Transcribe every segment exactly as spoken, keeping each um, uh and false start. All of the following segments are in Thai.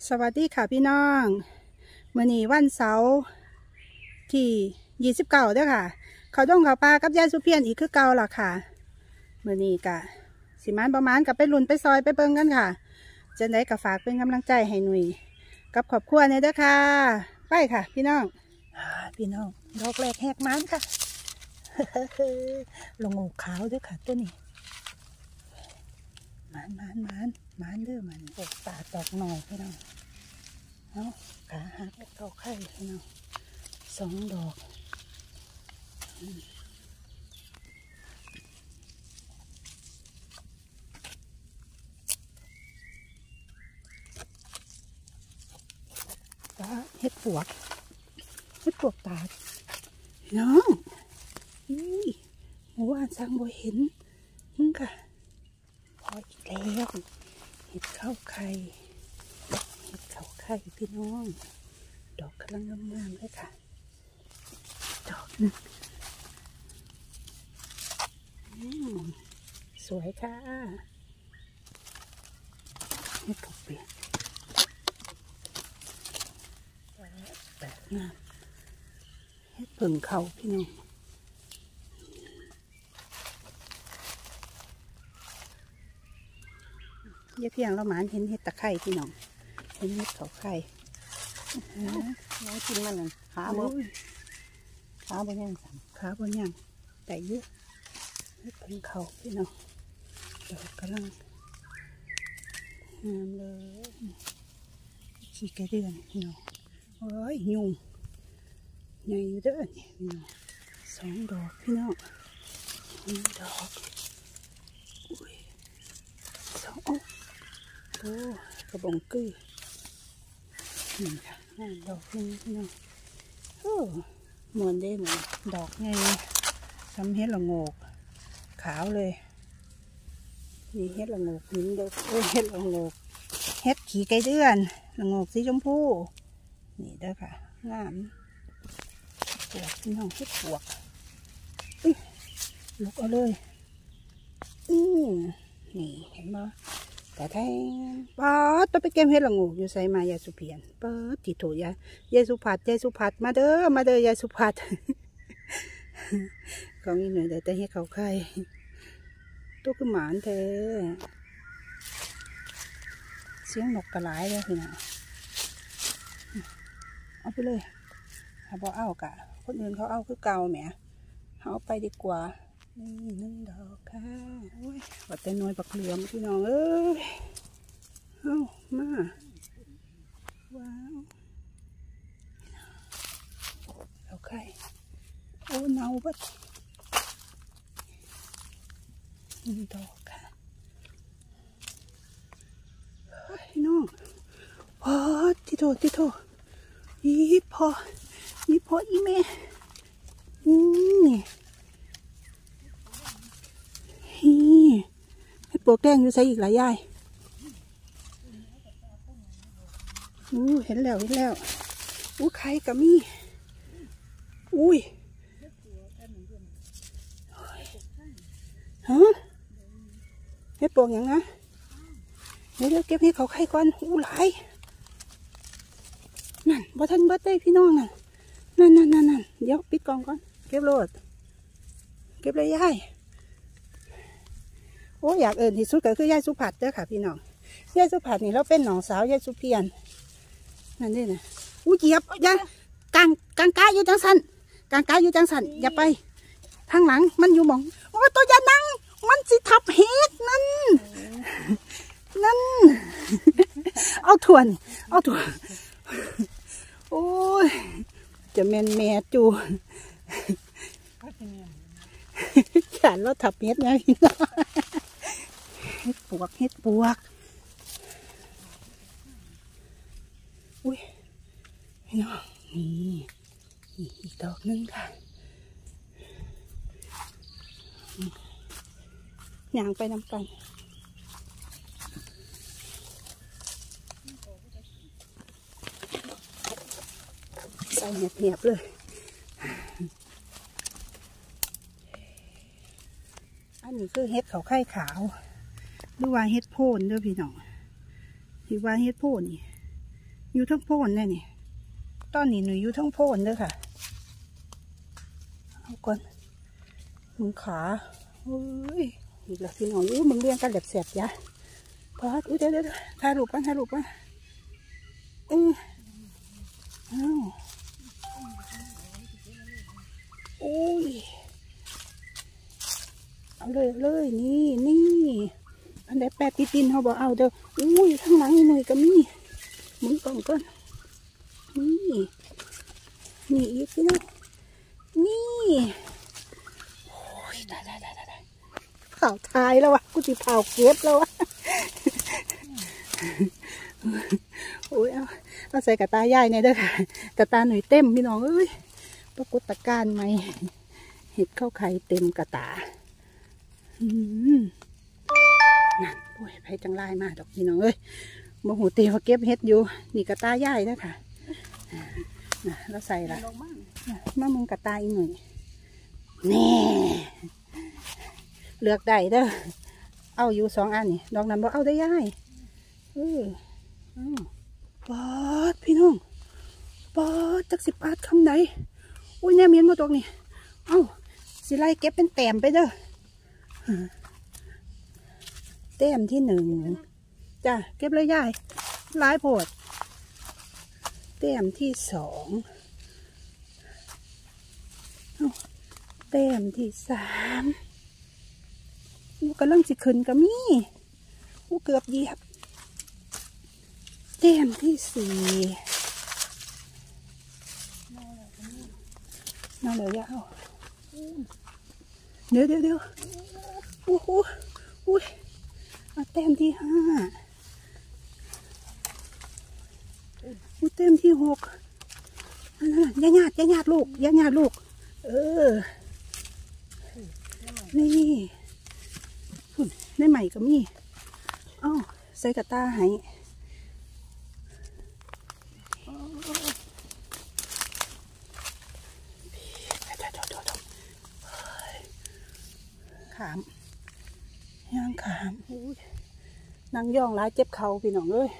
สวัสดีค่ะพี่น้องมื้อนี้วันเสาร์ที่ยี่สิบเก้าเด้อค่ะเขาดงเขาปลากับยายสุเพียนอีกคือเก่าล่ะค่ะมื้อนี้กะสิมานประมาณกับไปลุ่นไปซอยไปเบิ่งกันค่ะจะได้กับฝากเป็นกำลังใจให้หนุ่ยกับครอบครัวเนี่ยเด้อค่ะไปค่ะพี่น้องพี่น้องดอกแรกแหกมันค่ะ ลงงูขาวเด้อค่ะตัวนี้มันมันมันมันเด้อมันตกตาตอกหน่อยพี่น้องเอาขาหักเข้าไข่พี่น้องสองดอกตาเห็ดปวกเห็ดปวกตาพี่น้องนี่เมื่อวานสั่งบ่เห็นมึงค่ะพออีกแล้วเห็ดเข้าไข่เห็ดเข้าไข่พี่น้องดอกกำลังงามๆเลยค่ะดอกนึงสวยค่ะเห็ดเขาเปียกแบบงามเห็ดเพิ่งเขาพี่น้องยายเพียงเราหมานเห็นเห็ดตะไคร่พี่น้องเห็นเห็ดเขาไข่น้องกินมันเลยขาบนขาบนย่างสามขาบนย่างแต่เยอะเห็ดเพิ่งเขาพี่น้องดอกกำลังงามเลยขี้กระเดือนพี่น้องโอ้ยยุงใหญ่อยู่เด้อนี่พี่น้องสองดอกพี่น้องหนึ่งดอกอุ้ยสองโอ้กระบองกือนี่ค่ะห้าดอกนึงพี่น้องโอ้มวนได้เหมือนดอกไงทำเห็ดละโงกขาวเลยนี่เห็ดละโงกหินเด็กเห็ดละโงกเห็ดขี้ไก่เดือนละโงกสีชมพูนี่เด้อค่ะงามปวกพี่น้องเห็ดปวกอุ้ยลุกเอาเลยอืมนี่เห็นไหมแต่แทงป๊าดไปไปเก็บเห็ดละโงกอยู่ใส่มายายสุเพียนเปิดติดถูยายยายสุภัทรยายสุภัทรมาเด้อมาเด้อยายสุภัทรของอีหน่อยแต่เห็ดเขาไข่ตัวคือหมานเธอเสียงนกกระไรเลยพี่น้องเอาไปเลยถ้าพอเอากะคนอื่นเขาเอาคือเก่าแหมเอาไปดีกว่านี่หนึ่งดอกค่ะโอ้ยว่าแต่น้อยปักเหลือมพี่น้องเอ้ยเอามาว้าวเอาไข่โอ้เน่าบัดหนึ่งดอกค่ะพี่น้องพอที่โถที่โถอีพออีพออีแม่นี่นี่ให้ปลวกแดงอยู่ใส่อีกหลายยายอู้เห็นแล้วเห็นแล้วอู้ไข่กับมี่อุ้ยฮะให้ปลวกอย่างนะเดี๋ยวเก็บให้เขาไข่ก่อนอู้หลายนั่นบ่ทันเบิดได้พี่น้องน่ะนั่นนั่นนั่นนั่นเดี๋ยวปิดกล่องก่อนเก็บโลดเก็บเลยยายโอ้อยากเอิญที่สุดก็คือยายสุภัทรเด้อค่ะพี่น้องยายสุภัทรนี่เราเป็นน้องสาวยายสุเพียนนั่นนี่นะอู้เหยียบอย่ากางกางกาอยู่จังสันกางกาอยู่จังสันอย่าไปทางหลังมันอยู่หมองโอ้ตัวอย่านั่งมันสิทับเฮ็ดนั่นนั่นเอาถ่วนเอาถ่วนโอ้ยจะแม่นแม่จูแขนเราทับเฮ็ดไงพี่น้องเฮ็ดปวกเฮ็ดปวกอุ้ยพี่น้องนี่อีกดอกนึงค่ะย่างไปนำกันใส่เหียบๆเลยอันนี้คือเห็ดเขาไข่ขาวหรือว่าเห็ดโพนเด้อพี่น้องที่ว่าเห็ดโพนนี่อยู่ทั้งโพนแน่นี่ตอนนี้หนูอยู่ทั้งโพนเด้อค่ะเอาก่อนมึงขาเฮ้ยอีกแล้วพี่น้องอู้มึงเลี้ยงกันแบบแสบยะพอดอุ้ยเดี๋ยวเดี๋ยวถ่ายรูปกันถ่ายรูปกันเอออ้าวโอ้ยเอาเลยเลยนี่นี่อันใดแปดติดดินเขาบอกเอาเด้ออุ้ยข้างหลังนี่หน่อยก็มีมึงก่อนก่อนนี่นี่อีกพี่น้องนี่โอ้ยได้ได้ได้ได้เผาทายแล้ววะกูจะเผาเก็บแล้ววะโอ้ยเอาเอาใส่กระตาใหญ่เนี่ยเด้อค่ะกระตาหน่อยเต็มพี่น้องเอ้ยปรากฏการณ์ไหมเห็ดเข้าไข่เต็มกระตาอืมนั่นโอ้ยไผ่จังไรมาดอกพี่น้องเอ้ยโมโหเตียวเก็บเห็ดอยู่นี่กระตาใหญ่นะค่ะนะแล้วใส่ละมามึงกระตาอีกหน่อยนี่เลือกได้เด้อเอาอยู่สองอันนี่ดอกนั้นบ่เอาได้ย่ายเออปอดพี่น้องปอดจักสิบปาดคำไหนอุ้ยแน่เมียนมาตรงนี้เอ้าสิไลเก็บเป็นแต้มไปเด้อแต้มที่หนึ่งจ้ะเก็บเลยย่ายหลายโพดแต้มที่สองแต้มที่สามลูกกำลังสิขึ้นกับมี่ลูกเกือบเหยียบแต้มที่สี่น่าเหลือยาวเดี๋ยวเดี๋ยวเดี๋ยวโอ้โหอุ้ยแต้มที่ห้าอุ้ยแต้มที่หกอย่าหยาดอย่าหยาดลูกอย่าหยาดลูกเออนี่ฝุ่นในใหม่ก็มีอ้าวใส่กระตาให้ขามย่างขามนั่งย่องร้ายเจ็บเข่าพี่น้องเลย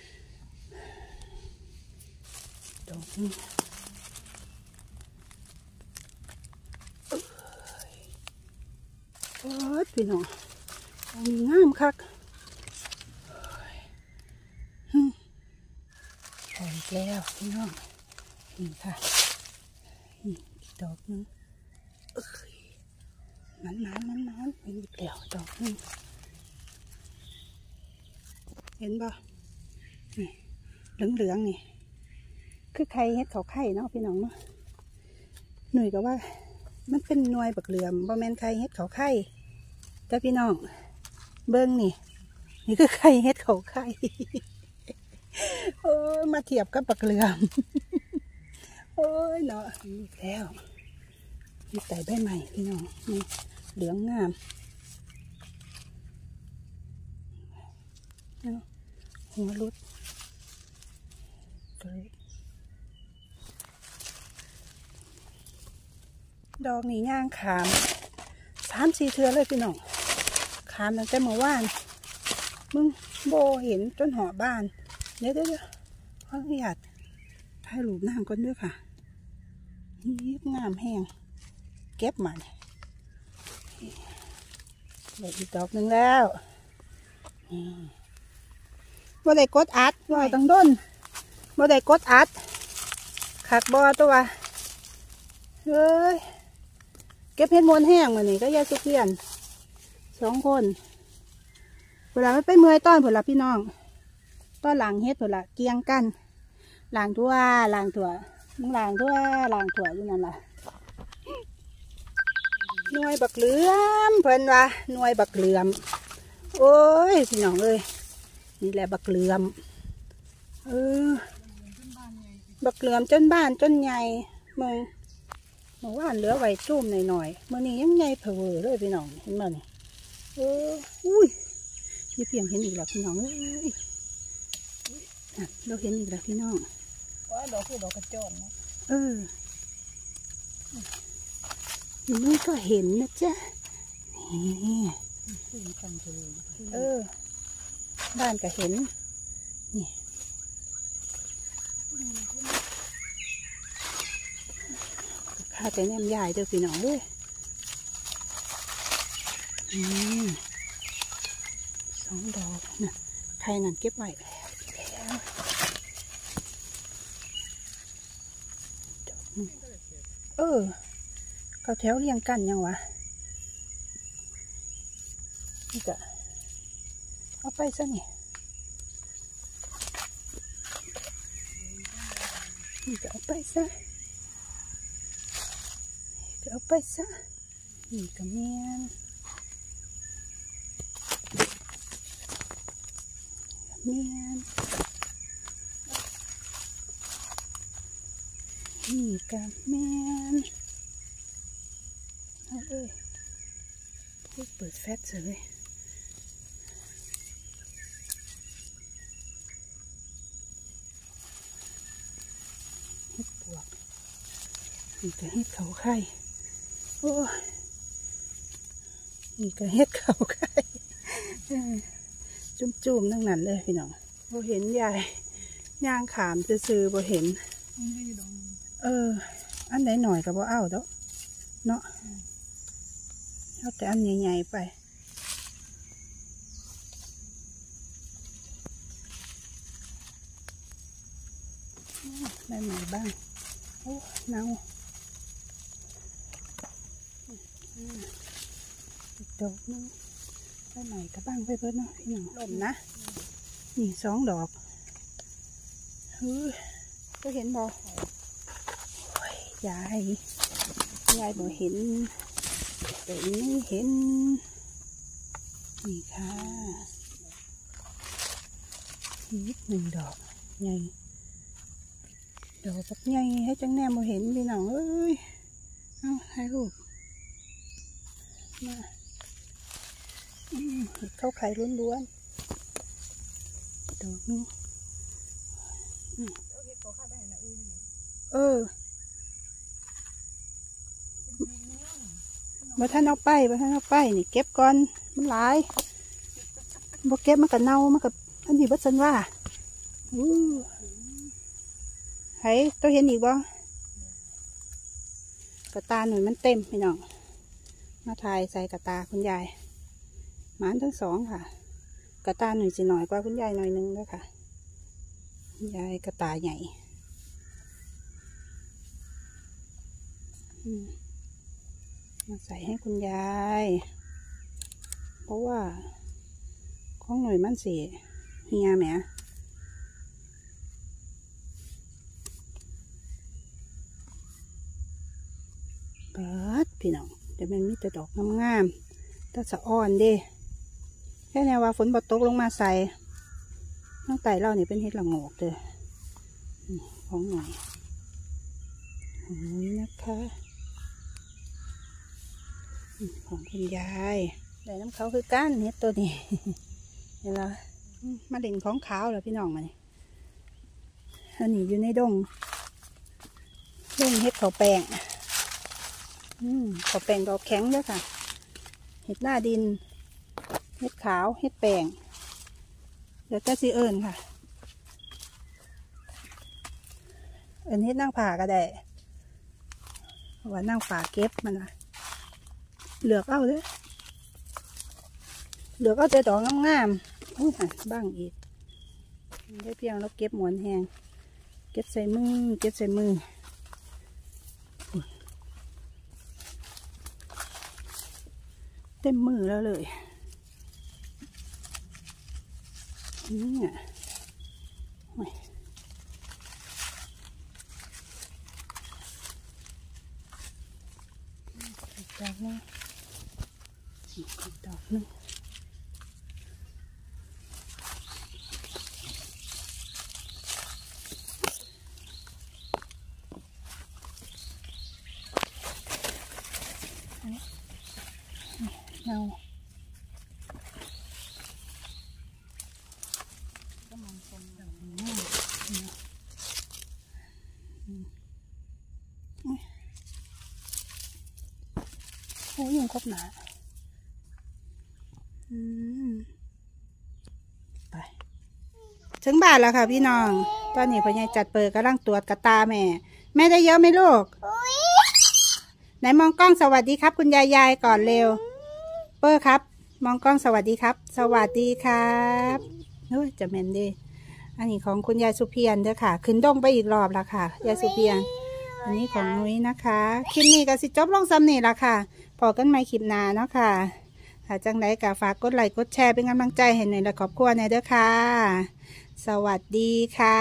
ดอกนี้โอ้ยพี่น้องมีงามคักพออีกแล้วพี่น้องนี่ค่ะอีกดอกนึงเอ้ยมันมันมันมันเป็นอีกแล้วดอกนึงเห็นป่ะนี่เหลืองเหลืองนี่คือไข่เฮ็ดเขาไข่เนาะพี่น้องเนาะหน่วยก็ว่ามันเป็นหน่วยบักเหลื่อมบ่แม่นไข่เฮ็ดเขาไข่แต่พี่น้องเบิ้งนี่นี่คือไข่เฮ็ดเขาไข่โอ้ยมาเทียบกับบักเหลื่อมโอ้ยเนาะอีกแล้วมีไต่ใบใหม่พี่น้องนี่เหลืองงามหัวรุดดอกนี่ย่างขามสามสี่เทือเลยพี่น้องขามตั้งแต่เมื่อวานมึงโบเห็นจนหอบ้านเดี๋ยวเดี๋ยวเดี๋ยวขออนุญาตถ่ายรูปน้ำก่อนด้วยค่ะนี่น้ำแห้งเก็บมันเหลืออีกดอกหนึ่งแล้วบ่ได้กดอัดลอยตั้งด้นบ่ได้กดอัดขักบอตัวเฮ้ยเก็บเห็ดมวนแห้งมานี่ก็ยายสุเพียนสองคนเวลาไม่ไปเมื่อยต้อนผลละพี่น้องต้อนหลังเฮ็ดผลละเกียงกันหลังทั่วหลังถั่วมึงหลังทั่วหลังถั่วอยู่นั่นแหละหน่วยบักเหลือมเพิ่นว่าหน่วยบักเหลือมโอ้ยพี่น้องเอ้ยนี่แหละบักเหลือมเออบักเหลือมจนบ้านจนใหญ่มึงเมื่อวานเหลือไว้จุ่มหน่อยๆเมื่อนี้ยังใหญ่เผลอเลยพี่น้องเห็นมั้ยเอออุ้ยยี่เพียงเห็นอีกแล้วพี่น้องเลยเราเห็นอีกแล้วพี่น้องว่าดอกคือดอกกระจอนนะเออนี่ก็เห็นนะจ๊ะนี่เออบ้านก็เห็นนี่าแต่แนมยายเด้อพี่น้องเว้ยอืมสองดอกนะไข่นั่นเก็บไว้แล้วเออเขาแถวเรียงกันยังวะนี่ก็เอาไปซะนี่นี่ก็เอาไปซะนี่ก็เอาไปซะนี่ก็เมียนเมียนนี่ก็เมียนเอาเอ้ยเปิดแฟชเลยเห็ดปวกนี่ก็เห็ดเขาไข่โอ้นี่ก็เห็ดเขาไข่จุ่มๆทั้งนั้นเลยพี่น้องบ่เห็นยายย่างขามซื้อๆบ่เห็นเอออันไหนหน่อยก็บ่เอาแล้วเนาะเอาแต่อันใหญ่ๆไปได้ไหมบ้างโอ้เน่าอีกดอกนึงได้ไหมกับบ้างไปเพิ่นเนาะพี่น้องลมนะนี่สองดอกเฮ้ยก็เห็นบ่ยายยายบ่เห็นแต่ไม่เห็นนี่ค่ะนิดหนึ่งดอกใหญ่ดอกแบบใหญ่ให้จังแนมบ่เห็นพี่น้องเอ้ยเอาให้ลูกมาเข้าไข่ล้วนๆดอกนึงเออบ่ท่านเอาไปบ่ท่านเอาไปนี่เก็บก่อนมันหลายบ่เก็บมันก็เน่ามันก็อันนี้บ่ซันว่าอู้ไห้ตัวเห็นอีกบ่กระตาหน่อยมันเต็มพี่น้องมาถ่ายใส่กระตาคุณยายหมานทั้งสองค่ะกระตาหน่อยสิหน่อยกว่าคุณยายหน่อยนึงแล้วค่ะคุณยายกระตาใหญ่มาใส่ให้คุณยายเพราะว่าของหน่อยมันสีเฮียแหมเปิดพี่น้องเดี๋ยวมันมีแต่ดอกงามๆแต่สะอ่อนเด้แค่แนวว่าฝนบดตกลงมาใส่ตั้งแต่เราเนี่ยเป็นเห็ดละโงกเลยของหน่อยนี่นะคะของคุณยายได้น้ำเขาคือก้านเห็ดตัวนี้เห็นไหมมาเด่นของขาวเหรอพี่น้องมาเนี่ยอันนี้อยู่ในดงดงเห็ดเขาแปลงอืมเขาแปลงดอกแข็งด้วยค่ะเห็ดหน้าดินเห็ดขาวเห็ดแปลงเดี๋ยวจะซีเอิญค่ะเอิญเห็ดนั่งผ่าก็ได้ว่านั่งผ่าเก็บมันนะเหลือกเอาเลยเหลือกเอาแต่ดอกงามๆอู้หันบ้างอีกได้เพียงเราเก็บหมอนแห้งเก็บใส่มือเก็บใส่มือเต็มมือแล้วเลยนี่อ่ะดอกนึงดอกนึงเงาโอ้ยังครบหนาไปถึงบ้านแล้วค่ะพี่น้องตอนนี้พ่อใหญ่จัดเปิดกำลังตรวจกระตาแม่แม่ได้เยอะไหมลูกไหนมองกล้องสวัสดีครับคุณยายยายก่อนเร็วเปอร์ครับมองกล้องสวัสดีครับสวัสดีครับเฮ้ยจะแมนดีอันนี้ของคุณยายสุเพียรเด้อค่ะขึ้นดงไปอีกรอบละค่ะยายสุเพียรอันนี้ของนุ้ยนะคะคลิปนี้ก็สิจบลงซ้ำนี่ละค่ะพอกันใหม่คลิปหน้าเนาะค่ะถ้าจังไดก็ฝากกดไลค์กดแชร์เป็นกำลังใจให้หน่อยและขอบคุณในเด้อค่ะสวัสดีค่ะ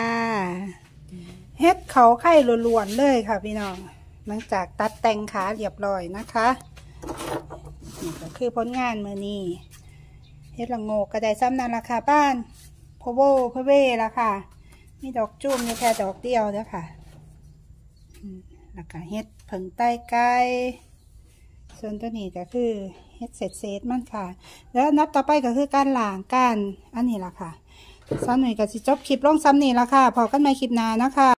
เฮ็ดเขาไข่ล้วนๆเลยค่ะพี่น้องหลังจากตัดแต่งขาเรียบร้อยนะคะนี่ก็คือผลงานมือนี้เฮ็ดละโงกกระไดซ้ำนั่นราคาบ้านพโวพเวละค่ะมีดอกจุ่มมีแค่ดอกเดียวเด้อค่ะแล้วก็เฮ็ดผึ่งใต้ไก่ส่วนตัวนี้ก็คือเฮ็ดเศษเศษมันค่ะแล้วนับต่อไปก็คือการล้างการอันนี้ละค่ะซ้ำหน่อยก็สิจบคลิปลงซ้ำนี่ละค่ะพอกันใหม่คลิปหน้านะคะ